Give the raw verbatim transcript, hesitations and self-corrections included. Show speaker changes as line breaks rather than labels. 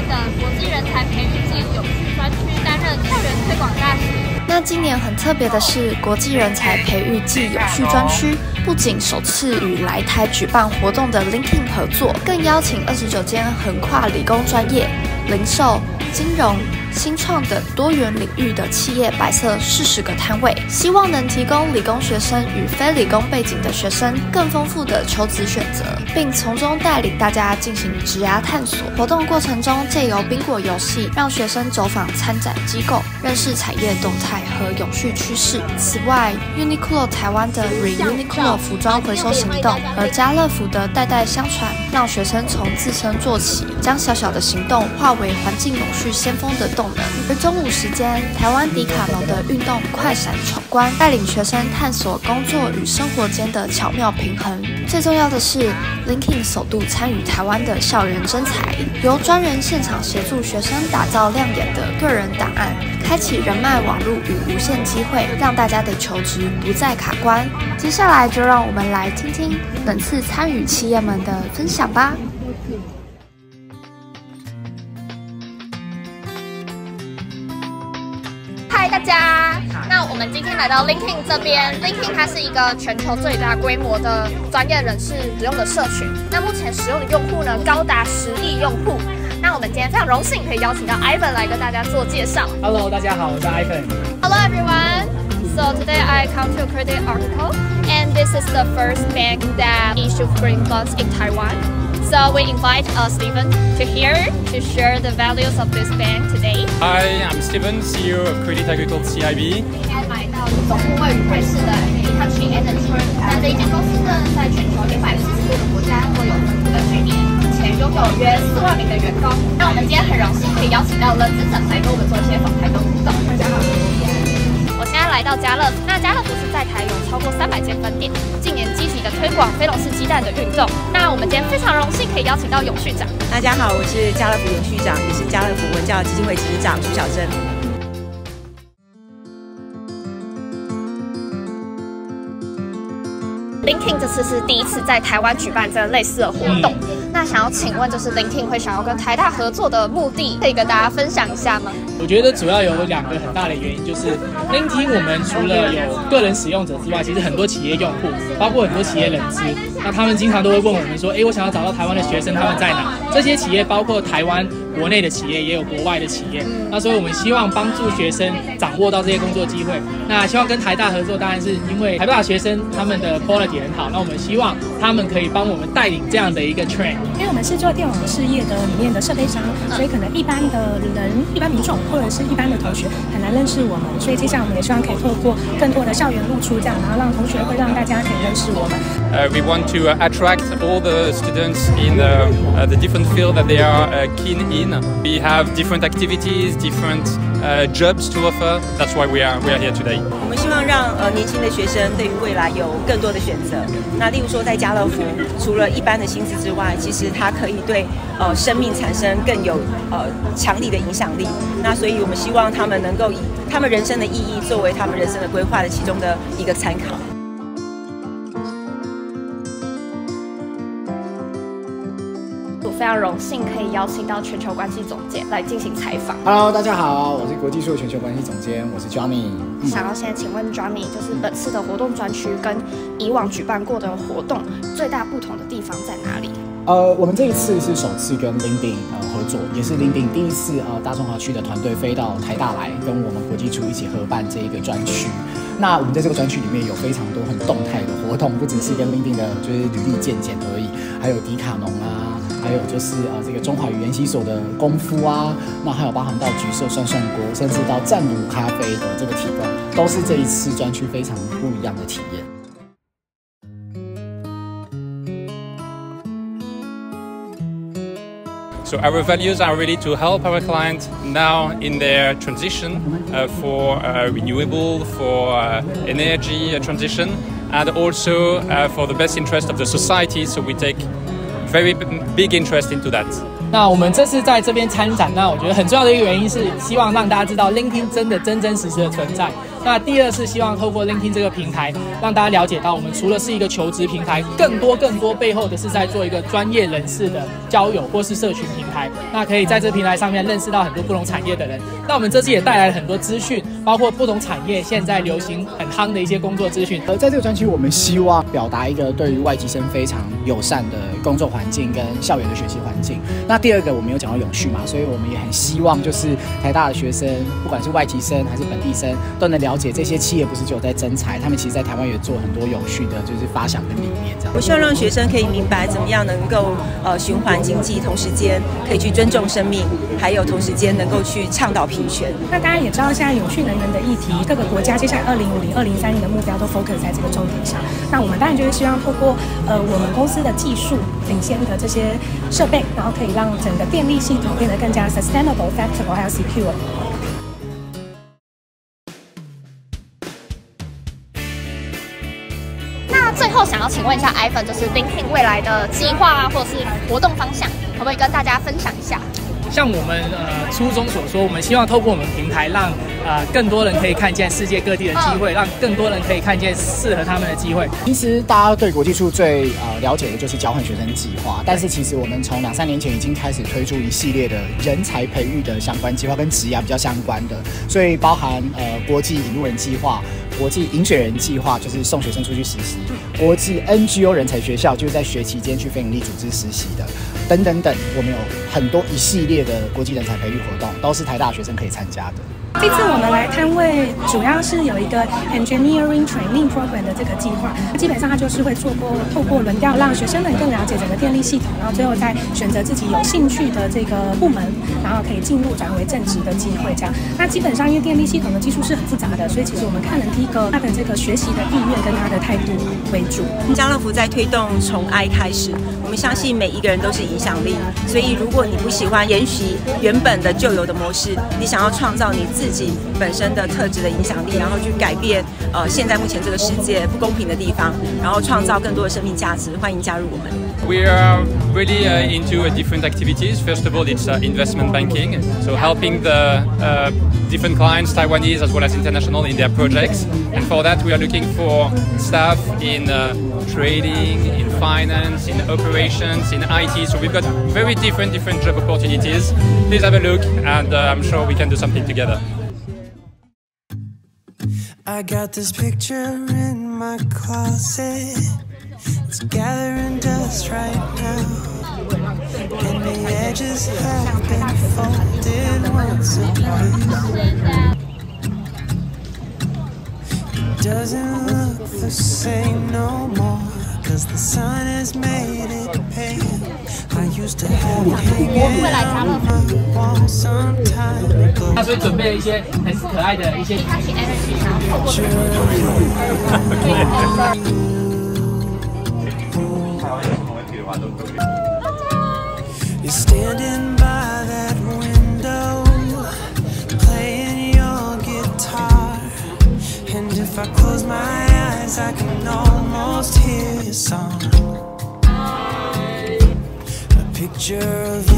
的国际人才培育暨永续专区担任校园推广大使。
那今年很特别的是，国际人才培育暨永续专区不仅首次与来台举办活动的 LinkedIn 合作，更邀请二十九间横跨理工专业、零售、金融、新创等多元领域的企业摆设四十个摊位，希望能提供理工学生与非理工背景的学生更丰富的求职选择，并从中带领大家进行职涯探索。活动过程中借由宾果游戏，让学生走访参展机构，认识产业动态和永续趋势。此外 ，Uniqlo 台湾的 Re-Uniqlo 服装回收行动和家乐福的代代相传，让学生从自身做起，将小小的行动化为环境永续先锋的动能。而中午时间，台湾迪卡侬的运动快闪闯关，带领学生探索工作与生活间的巧妙平衡。最重要的是 ，LinkedIn 首度参与台湾的校园征才，由专人现场协助学生打造亮眼的个人档案，开启人脉网络与无限机会，让大家的求职不再卡关。接下来就让我们来听听本次参与企业们的分享吧。
嗨，大家！那我们今天来到 LinkedIn 这边 ，LinkedIn 它是一个全球最大规模的专业人士使用的社群。那目前使用的用户呢，高达十亿用户。那我们今天非常荣幸可以邀请到 Ivan 来跟大家做介绍。
Hello， 大家好，我是 Ivan。
Hello everyone. So today I come to a credit article, and this is the first bank that issued green bonds in Taiwan. So we invite uh, Stephen to here to share the values of this bank today.
Hi, I'm Stephen, C E O of Credit Agricole C I B.
应该买到总部位于瑞士的 Hitachi Energy。那这一间公司呢，在全球一百四十多个国家都有分布的据点，目前拥有约四万名的员工。那我们今天很荣幸可以邀请到了资深来跟我们做一些访谈跟互动。大家好。我现在来到家乐福，那家乐福是在台有超过三百间分店，近年积极的推广菲龙式鸡蛋的运动。那我们今天非常荣幸可以邀请到永续长。
大家好，我是家乐福永续长，也是家乐福文教基金会执行长朱小珍。
LinkedIn 这次是第一次在台湾举办这类似的活动。嗯那想要请问，就是 LinkedIn 会想要跟台大合作的目的，可以跟大家分享一下吗？
我觉得主要有两个很大的原因，就是 LinkedIn 我们除了有个人使用者之外，其实很多企业用户，包括很多企业人资，那他们经常都会问我们说，哎，我想要找到台湾的学生，他们在哪？这些企业包括台湾国内的企业，也有国外的企业。那所以我们希望帮助学生掌握到这些工作机会。那希望跟台大合作，当然是因为台大学生他们的 quality 很好，那我们希望他们可以帮我们带领这样的一个 train。
因为我们是做电网事业的里面的设备商，所以可能一般的人、一般民众或者是一般的同学很难认识我们，所以接下来我们也希望可以透过更多的校园露出，这样然后让同学会让大家可以认识我们。
Uh, we want to uh, attract all the students in uh, uh, the different field that they are uh, keen in. We have different activities, different uh, jobs to offer. That's why we are we are here today.
我们希望让呃年轻的学生对于未来有更多的选择。那例如说在家乐福，除了一般的薪资之外，其实它可以对呃生命产生更有呃强力的影响力。那所以我们希望他们能够以他们人生的意义作为他们人生的规划的其中的一个参考。
非常荣幸可以邀请到全球关系总监来进行采访。
Hello， 大家好，我是国际数全球关系总监，我是 Johnny。嗯、
想要先请问 Johnny， 就是本次的活动专区跟以往举办过的活动最大不同的地方在哪里？
呃，我们这一次是首次跟 LinkedIn 呃合作，也是 LinkedIn 第一次呃大中华区的团队飞到台大来，跟我们国际处一起合办这一个专区。那我们在这个专区里面有非常多很动态的活动，不只是跟 LinkedIn 的就是履历健检而已，还有迪卡侬啊，还有就是呃这个中华语言系所的功夫啊，那还有包含到橘色涮涮锅，甚至到湛卤咖啡的这个提供，都是这一次专区非常不一样的体验。
So our values are really to help our clients now in their transition uh, for uh, renewable, for uh, energy transition, and also uh, for the best interest of the society. So we take very big interest into that.
那我们这次在这边参展，那我觉得很重要的一个原因是希望让大家知道 LinkedIn 真的真真实实的存在。 那第二是希望透过 LinkedIn 这个平台，让大家了解到我们除了是一个求职平台，更多更多背后的是在做一个专业人士的交友或是社群平台。那可以在这个平台上面认识到很多不同产业的人。那我们这次也带来了很多资讯，包括不同产业现在流行很夯的一些工作资讯。
而在这个专区，我们希望表达一个对于外籍生非常友善的工作环境跟校园的学习环境。那第二个，我们有讲到永续嘛，所以我们也很希望就是台大的学生，不管是外籍生还是本地生，都能了解这些企业不是只有在征才，他们其实在台湾也做很多永续的，就是发想跟理念这样。
我希望让学生可以明白怎么样能够呃循环经济，同时间可以去尊重生命，还有同时间能够去倡导平权。
那大家也知道，现在永续能源的议题，各个国家接下来二零五零、二零三零的目标都 focus 在这个重点上。那我们当然就是希望透过呃我们公司的技术领先的这些设备，然后可以让整个电力系统变得更加 sustainable、flexible 还有 secure。
那最后想要请问一下 Ivan， 就是 LinkedIn 未来的计划啊，或者是活动方向，可不可以跟大家分享一下？
像我们呃初衷所说，我们希望透过我们平台让，让呃更多人可以看见世界各地的机会，让更多人可以看见适合他们的机会。
其实大家对国际处最呃了解的就是交换学生计划，但是其实我们从两三年前已经开始推出一系列的人才培育的相关计划，跟职涯比较相关的，所以包含呃国际引路人计划、国际引选人计划，就是送学生出去实习；国际 N G O 人才学校，就是在学期间去非营利组织实习的，等等等。我们有很多一系列的国际人才培育活动，都是台大学生可以参加的。
这次我们来摊位，主要是有一个 engineering training program 的这个计划，基本上它就是会做过透过轮调，让学生们更了解整个电力系统，然后最后再选择自己有兴趣的这个部门，然后可以进入转为正职的机会。这样，那基本上因为电力系统的技术是很复杂的，所以其实我们看了第一个他的这个学习的意愿跟他的态度为主。
家乐福在推动从爱开始，我们相信每一个人都是影响力，所以如果你不喜欢沿袭原本的旧有的模式，你想要创造你自己本身的特质的影响力，然后去改变呃现在目前这个世界不公平的地方，然后创造更多的生命价值，欢迎加入我们。
We are really uh, into uh, different activities. First of all, it's uh, investment banking, so helping the uh, different clients, Taiwanese as well as international, in their projects. And for that, we are looking for staff in uh, trading, in finance, in operations, in I T. So we've got very different, different job opportunities. Please have a look, and uh, I'm sure we can do something together.
I got this picture in my closet. It's gathering dust right now, and the edges have been folded once again. It doesn't look the same no more, 'cause the sun has made it pale. I used to have it hanging on my wall some time ago.
那所以准备了一些很可爱的一些。
You're standing by that window, playing your guitar, and if I close my eyes, I can almost hear your song. A picture of